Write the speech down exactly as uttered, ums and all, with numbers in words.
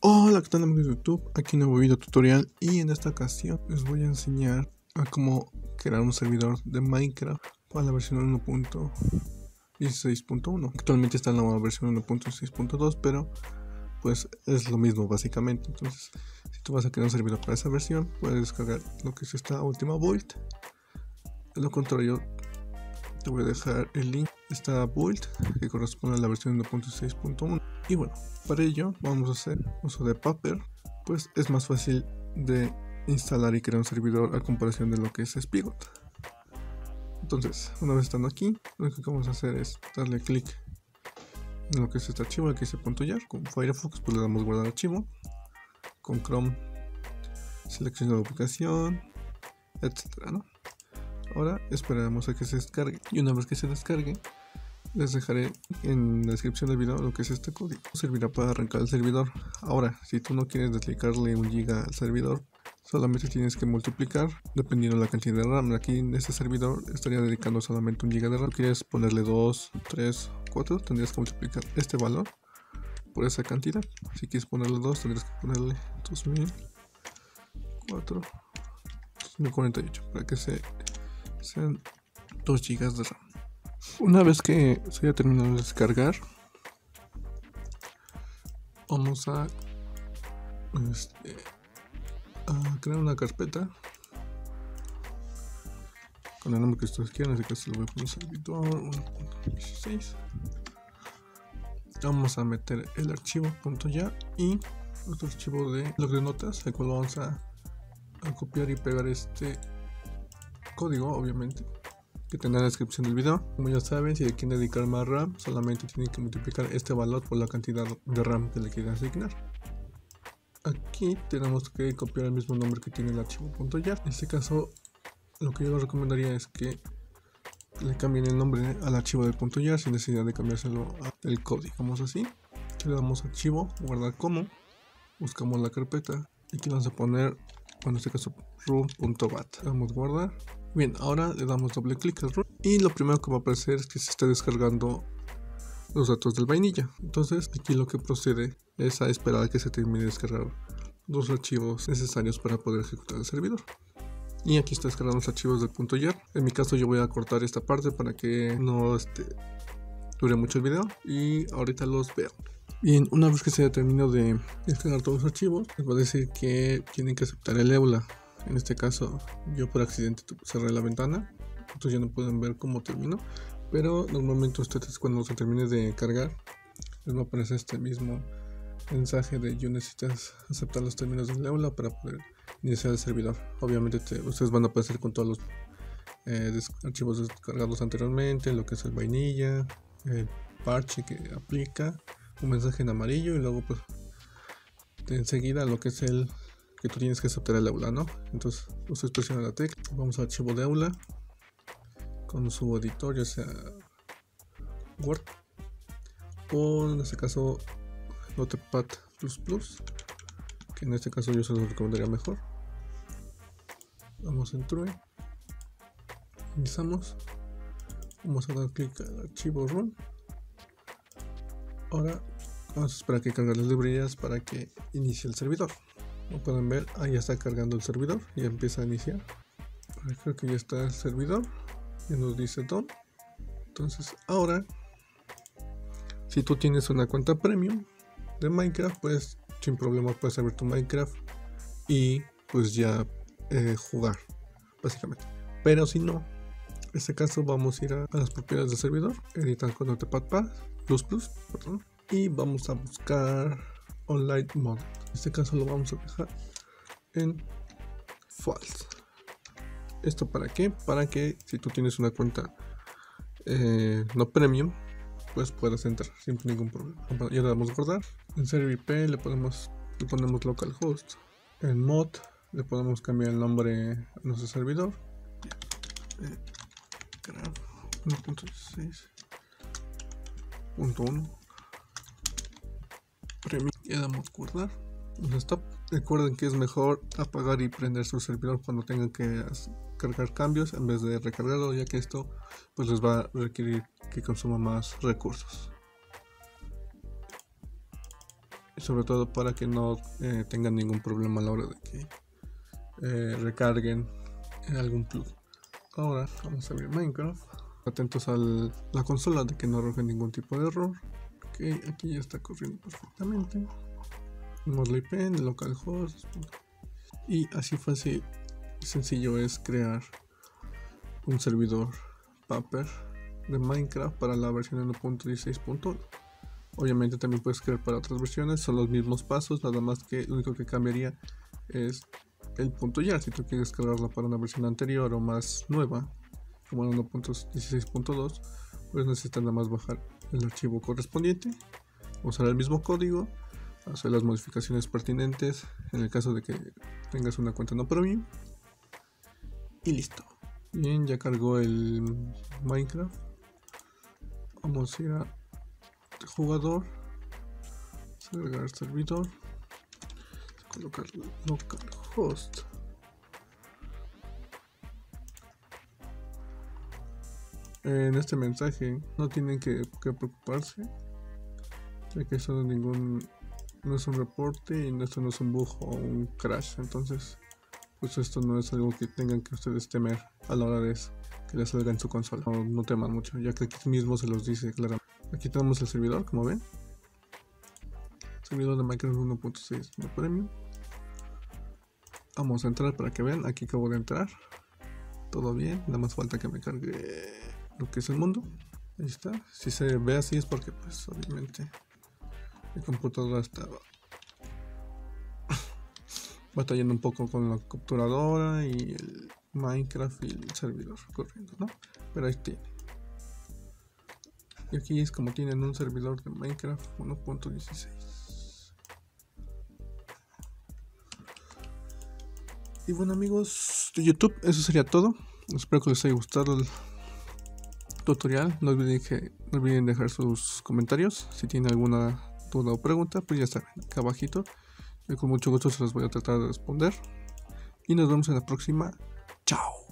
Hola, ¿qué tal amigos de YouTube? Aquí un nuevo video tutorial y en esta ocasión les voy a enseñar a cómo crear un servidor de Minecraft para la versión uno punto dieciséis punto uno. Actualmente está en la versión uno punto dieciséis punto dos, pero pues es lo mismo básicamente. Entonces, si tú vas a crear un servidor para esa versión, puedes descargar lo que es esta última build. De lo contrario, te voy a dejar el link de esta build que corresponde a la versión uno punto dieciséis punto uno. Y bueno, para ello vamos a hacer uso de Paper, pues es más fácil de instalar y crear un servidor a comparación de lo que es Spigot. Entonces, una vez estando aquí, lo que vamos a hacer es darle clic en lo que es este archivo, aquí dice .jar. Con Firefox pues le damos guardar archivo, con Chrome selecciona la ubicación, etcétera, ¿no? Ahora esperamos a que se descargue, y una vez que se descargue les dejaré en la descripción del video lo que es este código. Servirá para arrancar el servidor. Ahora, si tú no quieres dedicarle un giga al servidor, solamente tienes que multiplicar dependiendo de la cantidad de RAM. Aquí en este servidor estaría dedicando solamente un giga de RAM. Si quieres ponerle dos, tres, cuatro, tendrías que multiplicar este valor por esa cantidad. Si quieres ponerle dos, tendrías que ponerle dos mil cuatro, dos mil cuarenta y ocho para que se, sean dos gigas de RAM. Una vez que se haya terminado de descargar, vamos a, este, a crear una carpeta con el nombre que ustedes quieran. En este caso le voy a poner servidor uno punto dieciséis. Vamos a meter el archivo .jar y otro archivo de blog de notas, el cual vamos a, a copiar y pegar este código, obviamente, que tendrá en la descripción del video. Como ya saben, si le quieren dedicar más RAM, solamente tienen que multiplicar este valor por la cantidad de RAM que le quieren asignar. Aquí tenemos que copiar el mismo nombre que tiene el archivo .jar. En este caso, lo que yo les recomendaría es que le cambien el nombre al archivo del .jar sin necesidad de cambiárselo al código. Vamos así, le damos archivo, guardar como, buscamos la carpeta y aquí vamos a poner, bueno, en este caso root.bat. Le damos guardar. Bien, ahora le damos doble clic al root y lo primero que va a aparecer es que se está descargando los datos del vainilla. Entonces aquí lo que procede es a esperar a que se termine de descargar los archivos necesarios para poder ejecutar el servidor. Y aquí está descargando los archivos del .jar. En mi caso yo voy a cortar esta parte para que no este, dure mucho el video y ahorita los veo. Bien, una vez que se haya terminado de descargar todos los archivos, les va a decir que tienen que aceptar el EULA. En este caso yo por accidente cerré la ventana, entonces ya no pueden ver cómo terminó, pero normalmente ustedes cuando se termine de cargar les va a aparecer este mismo mensaje de yo necesitas aceptar los términos del EULA para poder iniciar el servidor. Obviamente te, ustedes van a aparecer con todos los eh, archivos descargados anteriormente, lo que es el vainilla, el parche que aplica, un mensaje en amarillo y luego pues de enseguida lo que es el que tú tienes que aceptar el EULA, ¿no? Entonces ustedes presionan la tecla, vamos al archivo de EULA con su editor, ya sea Word o en este caso Notepad plus plus, que en este caso yo se lo recomendaría mejor. Vamos en True, iniciamos, vamos a dar clic al archivo run. Ahora vamos a esperar que cargue las librerías para que inicie el servidor. Como pueden ver, ahí ya está cargando el servidor y empieza a iniciar. Creo que ya está el servidor, ya nos dice done. Entonces ahora, si tú tienes una cuenta premium de Minecraft, pues sin problema puedes abrir tu Minecraft y pues ya eh, jugar básicamente. Pero si no, en este caso vamos a ir a, a las propiedades del servidor, editar con Notepad plus plus, perdón, y vamos a buscar online mode. En este caso lo vamos a dejar en false. ¿Esto para qué? Para que si tú tienes una cuenta eh, no premium, pues puedas entrar sin ningún problema. Ya le damos guardar. En server I P le ponemos, le ponemos localhost. En mod le podemos cambiar el nombre a nuestro servidor. Eh, uno punto dieciséis punto uno premium. Ya damos guardar. Stop. Recuerden que es mejor apagar y prender su servidor cuando tengan que cargar cambios en vez de recargarlo, ya que esto pues les va a requerir que consuma más recursos. sobre todo para que no eh, tengan ningún problema a la hora de que eh, recarguen en algún plugin. Ahora vamos a abrir Minecraft, atentos a la consola de que no arroje ningún tipo de error. Ok, aquí ya está corriendo perfectamente. Tenemos la I P en localhost y así fácil y sencillo es crear un servidor Paper de Minecraft para la versión uno punto dieciséis punto uno. Obviamente también puedes crear para otras versiones, son los mismos pasos, nada más que lo único que cambiaría es el punto .jar. Si tú quieres cargarlo para una versión anterior o más nueva, como el uno punto dieciséis punto dos, pues necesitas nada más bajar el archivo correspondiente, usar el mismo código, hacer las modificaciones pertinentes en el caso de que tengas una cuenta no premium y listo. Bien, ya cargó el Minecraft. Vamos a ir a jugador, agregar servidor, colocar localhost. En este mensaje no tienen que, que preocuparse, ya que eso no es ningún no es un reporte y esto no es un bug o un crash, entonces pues esto no es algo que tengan que ustedes temer a la hora de que les salga en su consola. No, no teman mucho, ya que aquí mismo se los dice claramente. Aquí tenemos el servidor, como ven, servidor de Minecraft uno punto seis no premium. Vamos a entrar para que vean. Aquí acabo de entrar, todo bien, nada más falta que me cargue lo que es el mundo. Ahí está. Si se ve así es porque pues obviamente mi computadora estaba batallando un poco con la capturadora y el Minecraft y el servidor corriendo, ¿no? Pero ahí tiene. Y aquí es como tienen un servidor de Minecraft uno punto dieciséis. Y bueno, amigos de YouTube, eso sería todo. Espero que les haya gustado el tutorial. No olviden, que, no olviden dejar sus comentarios. Si tienen alguna duda o pregunta, pues ya saben, acá abajito. Yo con mucho gusto se los voy a tratar de responder. Y nos vemos en la próxima. Chao.